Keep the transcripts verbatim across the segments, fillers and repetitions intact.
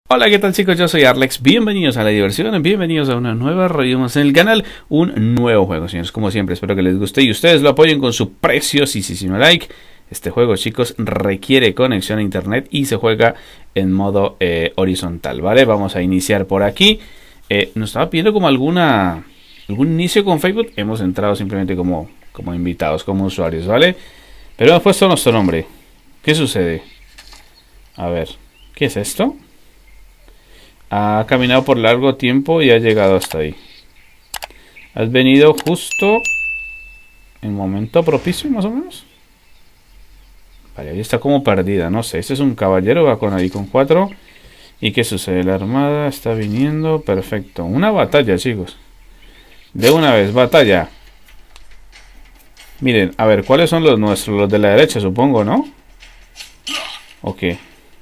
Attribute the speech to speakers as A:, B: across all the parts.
A: Hola, ¿qué tal chicos? Yo soy Arlex, bienvenidos a la diversión, bienvenidos a una nueva review más en el canal, un nuevo juego, señores, como siempre, espero que les guste y ustedes lo apoyen con su preciosísimo like. Este juego, chicos, requiere conexión a internet y se juega en modo eh, horizontal, ¿vale? Vamos a iniciar por aquí. Eh, nos estaba pidiendo como alguna algún inicio con Facebook, hemos entrado simplemente como, como invitados, como usuarios, ¿vale? Pero hemos puesto nuestro nombre. ¿Qué sucede? A ver, ¿qué es esto? Ha caminado por largo tiempo y ha llegado hasta ahí. Has venido justo en momento propicio, más o menos. Vale, ahí está como perdida, no sé. Este es un caballero, va con ahí con cuatro. ¿Y qué sucede? La armada está viniendo. Perfecto. Una batalla, chicos. De una vez, batalla. Miren, a ver, ¿cuáles son los nuestros? Los de la derecha, supongo, ¿no? ¿O qué?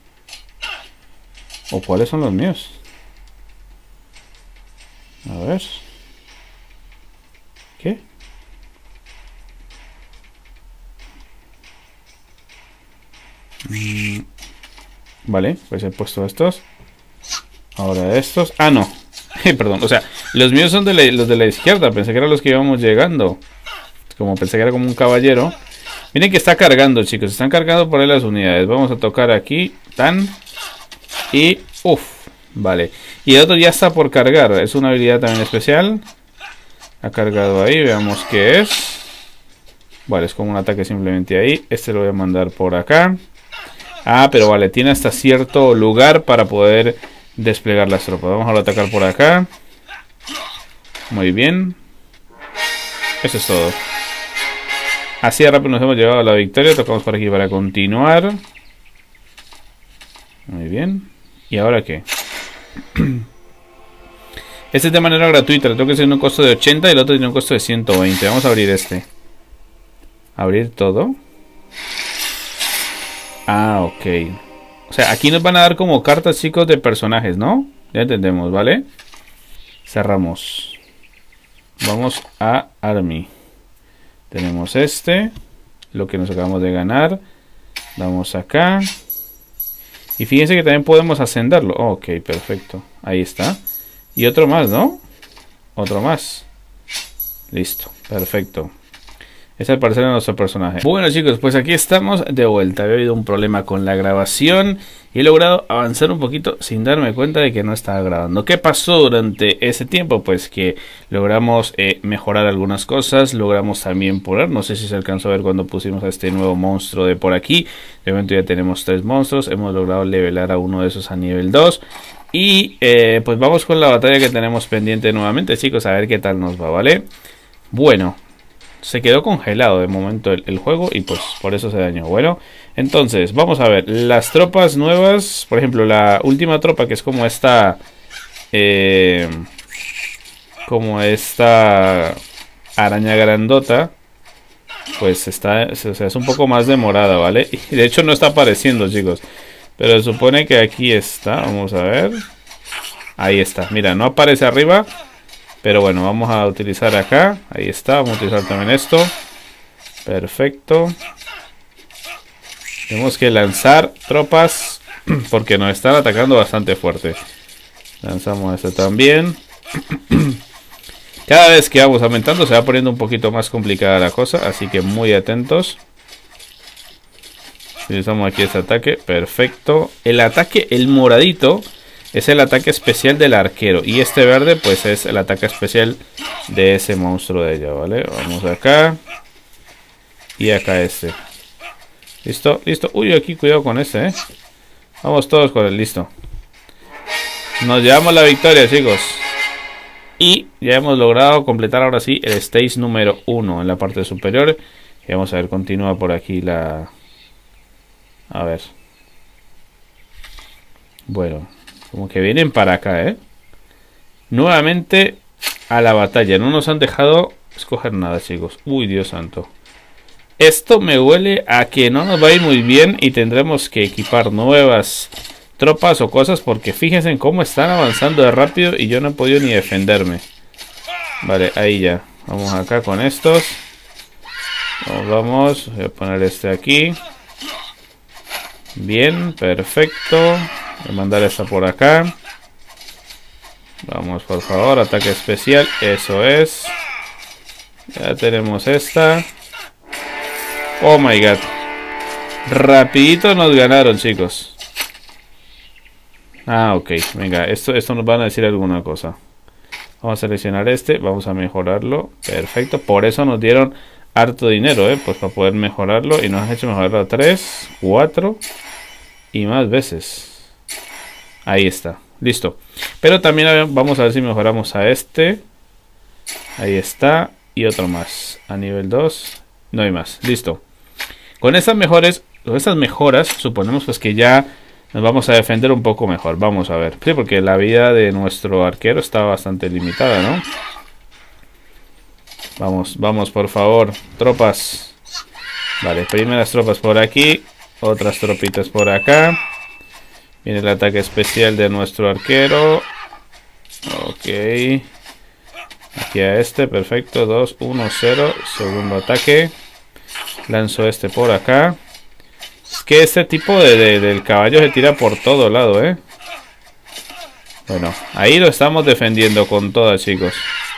A: ¿O cuáles son los míos? A ver. ¿Qué? Mm, vale, pues he puesto estos. Ahora estos. Ah, no. Perdón, o sea, los míos son de la, los de la izquierda. Pensé que eran los que íbamos llegando. Como pensé que era como un caballero. Miren que está cargando, chicos. Están cargando por ahí las unidades. Vamos a tocar aquí. Tan. Y... uff. Vale. Y el otro ya está por cargar. Es una habilidad también especial. Ha cargado ahí. Veamos qué es. Vale, es como un ataque simplemente ahí. Este lo voy a mandar por acá. Ah, pero vale. Tiene hasta cierto lugar para poder desplegar las tropas. Vamos a atacar por acá. Muy bien. Eso es todo. Así de rápido nos hemos llevado a la victoria. Tocamos por aquí para continuar. Muy bien. ¿Y ahora qué? Este es de manera gratuita. Le tengo que hacer un costo de ochenta y el otro tiene un costo de ciento veinte. Vamos a abrir este. Abrir todo. Ah, ok. O sea, aquí nos van a dar como cartas, chicos, de personajes, ¿no? Ya entendemos, ¿vale? Cerramos. Vamos a Army. Tenemos este. Lo que nos acabamos de ganar. Vamos acá. Y fíjense que también podemos ascenderlo. Oh, ok, perfecto. Ahí está. Y otro más, ¿no? Otro más. Listo, perfecto. Este al parecer es nuestro personaje. Bueno, chicos, pues aquí estamos de vuelta. Había habido un problema con la grabación y he logrado avanzar un poquito sin darme cuenta de que no estaba grabando. ¿Qué pasó durante ese tiempo? Pues que logramos eh, mejorar algunas cosas. Logramos también poner, no sé si se alcanzó a ver cuando pusimos a este nuevo monstruo de por aquí. De momento ya tenemos tres monstruos. Hemos logrado levelar a uno de esos a nivel dos. Y eh, pues vamos con la batalla que tenemos pendiente nuevamente, chicos. A ver qué tal nos va, ¿vale? Bueno. Se quedó congelado de momento el, el juego y pues por eso se dañó. Bueno, entonces vamos a ver las tropas nuevas. Por ejemplo, la última tropa que es como esta eh, como esta araña grandota. Pues está, o sea, es un poco más demorada, ¿vale? Y de hecho no está apareciendo, chicos. Pero se supone que aquí está. Vamos a ver. Ahí está, mira, no aparece arriba. Pero bueno, vamos a utilizar acá. Ahí está, vamos a utilizar también esto. Perfecto. Tenemos que lanzar tropas porque nos están atacando bastante fuerte. Lanzamos esto también. Cada vez que vamos aumentando se va poniendo un poquito más complicada la cosa. Así que muy atentos. Utilizamos aquí este ataque. Perfecto. El ataque, el moradito, es el ataque especial del arquero. Y este verde pues es el ataque especial de ese monstruo de ella, ¿vale? Vamos acá. Y acá este. Listo, listo. Uy, aquí cuidado con este, ¿eh? Vamos todos con el listo. Nos llevamos la victoria, chicos. Y ya hemos logrado completar ahora sí el stage número uno en la parte superior. Y vamos a ver, continúa por aquí la... A ver. Bueno. Como que vienen para acá, ¿eh? Nuevamente a la batalla. No nos han dejado escoger nada, chicos. Uy, Dios santo. Esto me huele a que no nos va a ir muy bien y tendremos que equipar nuevas tropas o cosas. Porque fíjense en cómo están avanzando de rápido y yo no he podido ni defenderme. Vale, ahí ya. Vamos acá con estos. Vamos, vamos. Voy a poner este aquí. Bien, perfecto. Voy a mandar esta por acá. Vamos, por favor, ataque especial. Eso es. Ya tenemos esta. Oh my god. Rapidito nos ganaron, chicos. Ah, ok. Venga, esto, esto nos van a decir alguna cosa. Vamos a seleccionar este. Vamos a mejorarlo. Perfecto. Por eso nos dieron harto dinero, ¿eh? Pues para poder mejorarlo. Y nos han hecho mejorarlo tres, cuatro y más veces. Ahí está. Listo. Pero también vamos a ver si mejoramos a este. Ahí está. Y otro más. A nivel dos. No hay más. Listo. Con estas mejores, con estas mejoras, suponemos pues que ya nos vamos a defender un poco mejor. Vamos a ver. Sí, porque la vida de nuestro arquero está bastante limitada, ¿no? Vamos, vamos, por favor. Tropas. Vale, primeras tropas por aquí. Otras tropitas por acá. Viene el ataque especial de nuestro arquero. Ok. Aquí a este, perfecto. dos, uno, cero. Segundo ataque. Lanzo este por acá. Es que este tipo de, de, del caballo se tira por todo lado, ¿eh? Bueno, ahí lo estamos defendiendo con todas, chicos.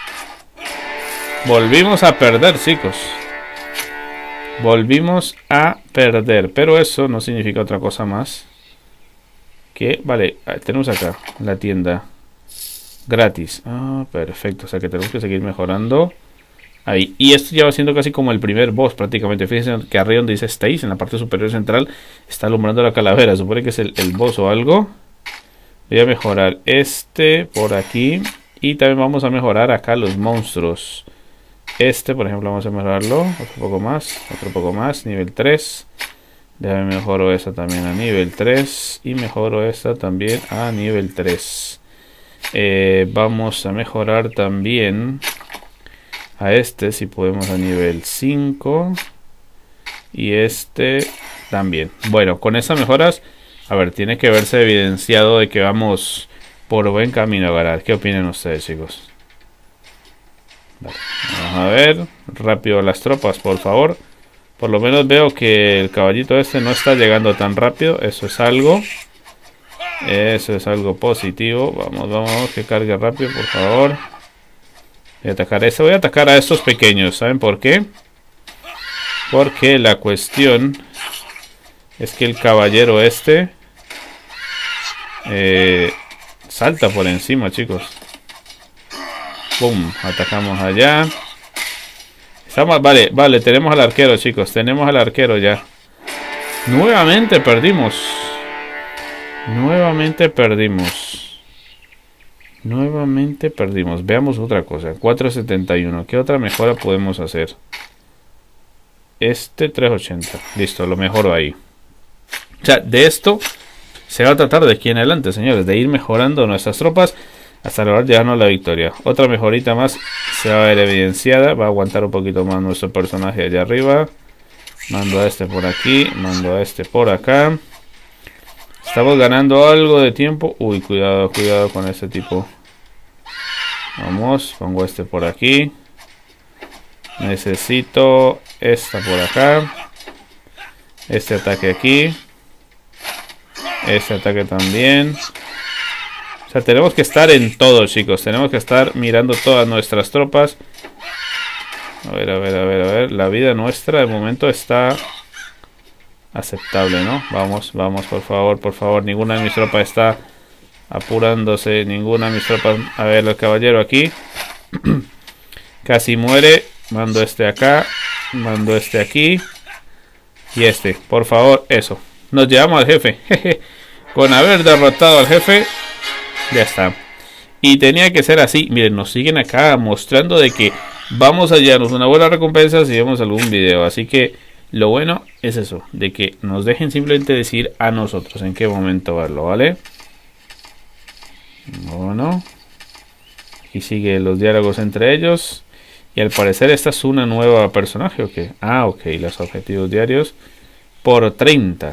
A: Volvimos a perder, chicos. Volvimos a perder. Pero eso no significa otra cosa más. Que, vale, tenemos acá la tienda. Gratis. Ah, perfecto. O sea que tenemos que seguir mejorando. Ahí. Y esto ya va siendo casi como el primer boss prácticamente. Fíjense que arriba donde dice Stace, en la parte superior central, está alumbrando la calavera. Supone que es el, el boss o algo. Voy a mejorar este por aquí. Y también vamos a mejorar acá los monstruos. Este, por ejemplo, vamos a mejorarlo. Otro poco más. Otro poco más. Nivel tres. Déjame mejoro esta también a nivel tres. Y mejoro esta también a nivel tres. Eh, vamos a mejorar también a este, si podemos, a nivel cinco. Y este también. Bueno, con esas mejoras, a ver, tiene que verse evidenciado de que vamos por buen camino a ganar. ¿Qué opinan ustedes, chicos? Vale, vamos a ver. Rápido las tropas, por favor. Por lo menos veo que el caballito este no está llegando tan rápido. Eso es algo. Eso es algo positivo. Vamos, vamos, que cargue rápido, por favor. Voy a atacar a este. Voy a atacar a estos pequeños. ¿Saben por qué? Porque la cuestión es que el caballero este eh, salta por encima, chicos. Pum, atacamos allá. Estamos, vale, vale, tenemos al arquero, chicos. Tenemos al arquero ya. Nuevamente perdimos. Nuevamente perdimos. Nuevamente perdimos. Veamos otra cosa. cuatro setenta y uno. ¿Qué otra mejora podemos hacer? Este tres ochenta. Listo, lo mejoro ahí. O sea, de esto se va a tratar de aquí en adelante, señores. De ir mejorando nuestras tropas hasta lograr llevarnos la victoria. Otra mejorita más se va a ver evidenciada. Va a aguantar un poquito más nuestro personaje allá arriba. Mando a este por aquí. Mando a este por acá. Estamos ganando algo de tiempo. Uy, cuidado, cuidado con este tipo. Vamos, pongo este por aquí. Necesito esta por acá. Este ataque aquí. Este ataque también. O sea, tenemos que estar en todo, chicos. Tenemos que estar mirando todas nuestras tropas. A ver, a ver, a ver, a ver. La vida nuestra de momento está aceptable, ¿no? Vamos, vamos, por favor, por favor. Ninguna de mis tropas está apurándose. Ninguna de mis tropas. A ver, el caballero aquí. Casi muere. Mando este acá. Mando este aquí. Y este, por favor, eso. Nos llevamos al jefe. Con haber derrotado al jefe, ya está. Y tenía que ser así. Miren, nos siguen acá mostrando de que vamos a llevarnos una buena recompensa si vemos algún video. Así que lo bueno es eso, de que nos dejen simplemente decir a nosotros en qué momento verlo, ¿vale? Bueno, aquí sigue los diálogos entre ellos. Y al parecer esta es una nueva personaje, ¿o qué? Ah, ok, los objetivos diarios por treinta.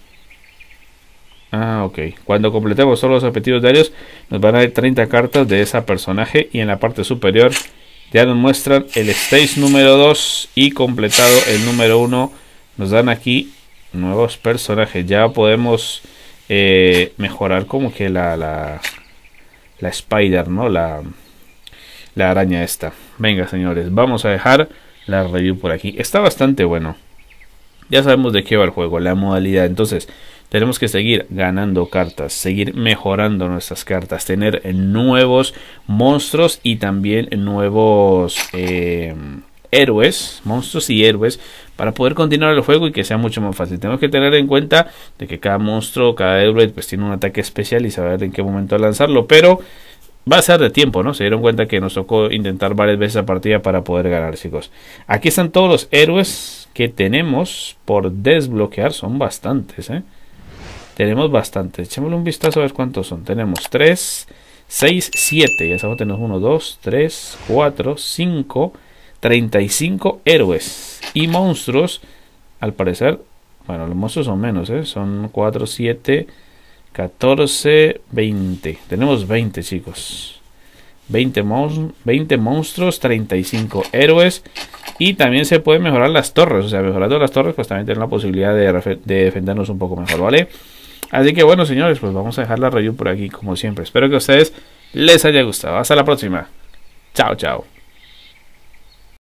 A: Ah, ok. Cuando completemos todos los objetivos diarios, nos van a dar treinta cartas de ese personaje. Y en la parte superior ya nos muestran el stage número dos. Y completado el número uno, nos dan aquí nuevos personajes. Ya podemos eh, mejorar como que la, la, la spider, ¿no? La, la araña esta. Venga, señores, vamos a dejar la review por aquí. Está bastante bueno. Ya sabemos de qué va el juego, la modalidad. Entonces, tenemos que seguir ganando cartas, seguir mejorando nuestras cartas, tener nuevos monstruos y también nuevos eh, héroes, monstruos y héroes, para poder continuar el juego y que sea mucho más fácil. Tenemos que tener en cuenta de que cada monstruo, cada héroe, pues tiene un ataque especial y saber en qué momento lanzarlo, pero va a ser de tiempo, ¿no? Se dieron cuenta que nos tocó intentar varias veces la partida para poder ganar, chicos. Aquí están todos los héroes que tenemos por desbloquear. Son bastantes, ¿eh? Tenemos bastantes. Echémosle un vistazo a ver cuántos son. Tenemos tres, seis, siete. Ya sabemos, tenemos uno, dos, tres, cuatro, cinco, treinta y cinco héroes. Y monstruos, al parecer, bueno, los monstruos son menos, ¿eh? Son cuatro, siete, catorce, veinte. Tenemos veinte, chicos. veinte, mon veinte monstruos, treinta y cinco héroes. Y también se pueden mejorar las torres. O sea, mejorando las torres, pues también tenemos la posibilidad de, de defendernos un poco mejor, ¿vale? Así que bueno, señores, pues vamos a dejar la review por aquí, como siempre. Espero que a ustedes les haya gustado. Hasta la próxima. Chao, chao.